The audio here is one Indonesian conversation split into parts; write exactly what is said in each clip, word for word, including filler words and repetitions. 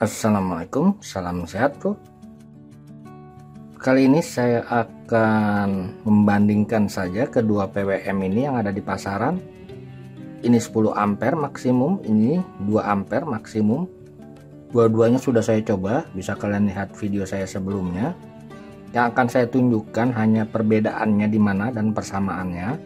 Assalamualaikum, salam sehat bro. Kali ini saya akan membandingkan saja kedua P W M ini yang ada di pasaran. Ini sepuluh ampere maksimum, ini dua ampere maksimum. Dua-duanya sudah saya coba, bisa kalian lihat video saya sebelumnya. Yang akan saya tunjukkan hanya perbedaannya di mana dan persamaannya.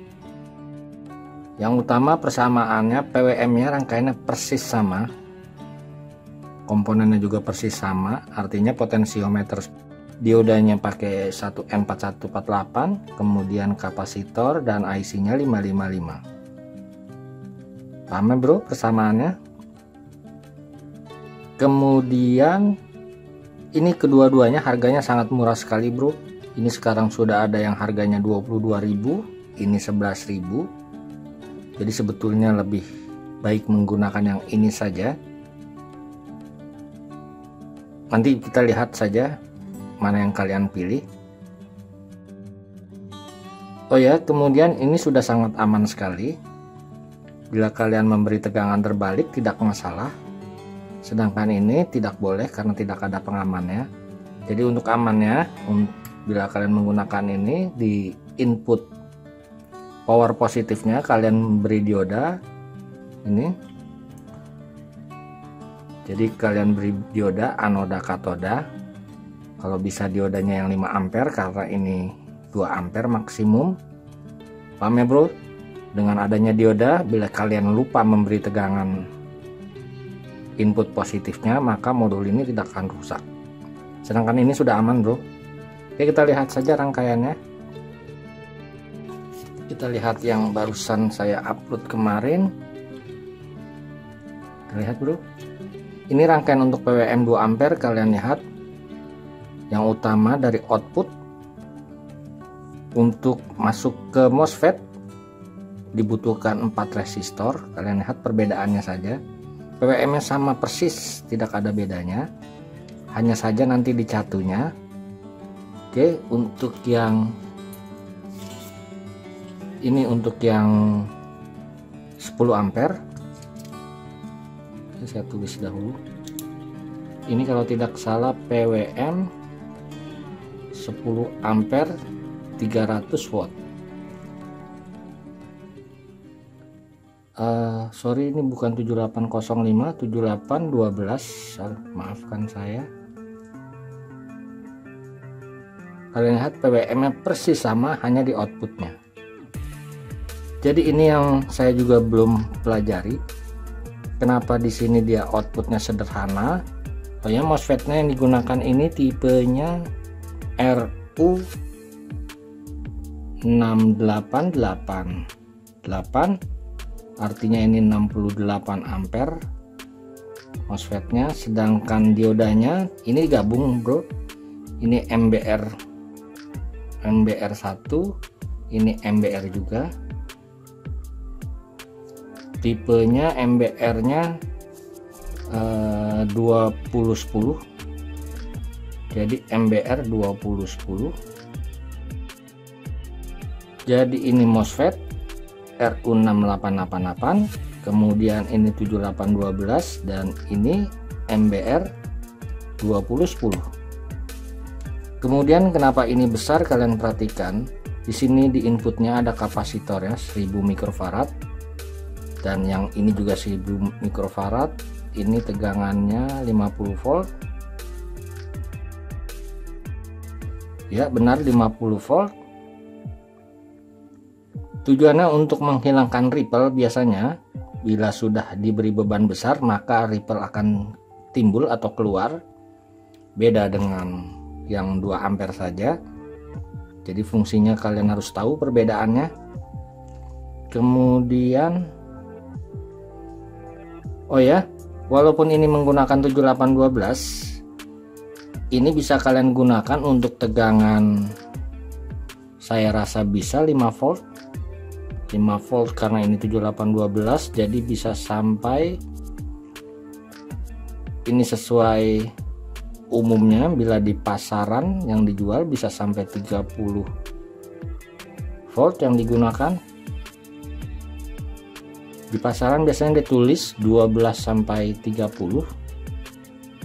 Yang utama persamaannya, P W M-nya rangkaiannya persis sama. Komponennya juga persis sama, artinya potensiometer diodanya pakai satu N empat satu empat delapan, kemudian kapasitor dan I C-nya lima lima lima. Paham ya bro persamaannya? Kemudian ini kedua-duanya harganya sangat murah sekali bro. Ini sekarang sudah ada yang harganya dua puluh dua ribu, ini sebelas ribu. Jadi sebetulnya lebih baik menggunakan yang ini saja. Nanti kita lihat saja mana yang kalian pilih. Oh ya, kemudian ini sudah sangat aman sekali. Bila kalian memberi tegangan terbalik tidak masalah. Sedangkan ini tidak boleh karena tidak ada pengamannya. Jadi untuk amannya, bila kalian menggunakan ini di input power positifnya kalian beri dioda ini. Jadi kalian beri dioda anoda katoda. Kalau bisa diodanya yang lima ampere karena ini dua ampere maksimum. Paham ya bro? Dengan adanya dioda, bila kalian lupa memberi tegangan input positifnya, maka modul ini tidak akan rusak. Sedangkan ini sudah aman bro. Oke, kita lihat saja rangkaiannya. Kita lihat yang barusan saya upload kemarin. Kita lihat bro. Ini rangkaian untuk P W M dua ampere, kalian lihat. Yang utama dari output untuk masuk ke MOSFET dibutuhkan empat resistor. Kalian lihat perbedaannya saja. P W M-nya sama persis, tidak ada bedanya. Hanya saja nanti di catunya. Oke, untuk yang ini untuk yang sepuluh ampere. Saya tulis dahulu. Ini kalau tidak salah P W M sepuluh ampere tiga ratus watt. Uh, sorry ini bukan tujuh delapan nol lima, tujuh delapan satu dua. Maafkan saya. Kalian lihat P W M-nya persis sama, hanya di outputnya. Jadi ini yang saya juga belum pelajari. Kenapa di sini dia outputnya sederhana? Oh ya, MOSFET-nya yang digunakan ini tipenya R U enam delapan delapan delapan, artinya ini enam puluh delapan ampere MOSFET-nya. Sedangkan diodanya ini gabung bro, ini M B R M B R satu, ini M B R juga. Tipenya M B R-nya uh, dua puluh sepuluh. Jadi M B R dua puluh sepuluh. Jadi ini MOSFET R U enam delapan delapan delapan, kemudian ini tujuh delapan satu dua dan ini M B R dua puluh sepuluh. Kemudian kenapa ini besar, kalian perhatikan. Di sini di inputnya ada kapasitornya seribu mikrofarad. Dan yang ini juga seribu mikrofarad. Ini tegangannya lima puluh volt. Ya benar, lima puluh volt. Tujuannya untuk menghilangkan ripple. Biasanya bila sudah diberi beban besar maka ripple akan timbul atau keluar. Beda dengan yang dua ampere saja. Jadi fungsinya kalian harus tahu perbedaannya. Kemudian oh ya, walaupun ini menggunakan tujuh delapan satu dua, ini bisa kalian gunakan untuk tegangan, saya rasa bisa lima volt. lima volt karena ini tujuh delapan satu dua, jadi bisa sampai, ini sesuai umumnya bila di pasaran yang dijual bisa sampai tiga puluh volt yang digunakan. Di pasaran biasanya ditulis dua belas sampai tiga puluh.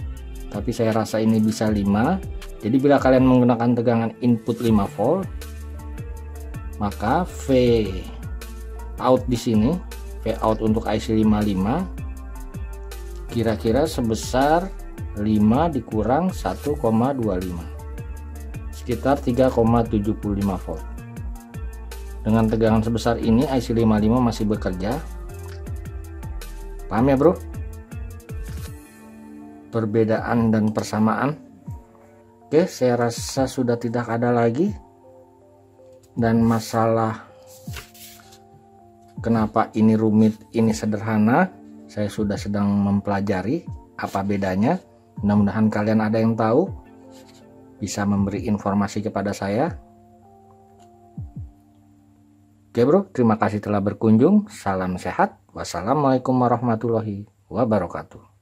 tapi saya rasa ini bisa lima. Jadi bila kalian menggunakan tegangan input lima volt, maka V out di sini, V out untuk I C lima puluh lima kira-kira sebesar lima dikurang satu koma dua lima, sekitar tiga koma tujuh lima volt. Dengan tegangan sebesar ini I C lima puluh lima masih bekerja. Paham ya bro? Perbedaan dan persamaan. Oke, saya rasa sudah tidak ada lagi. Dan masalah kenapa ini rumit, ini sederhana, saya sudah sedang mempelajari apa bedanya. Mudah-mudahan kalian ada yang tahu, bisa memberi informasi kepada saya. Oke bro, terima kasih telah berkunjung. Salam sehat. Wassalamualaikum warahmatullahi wabarakatuh.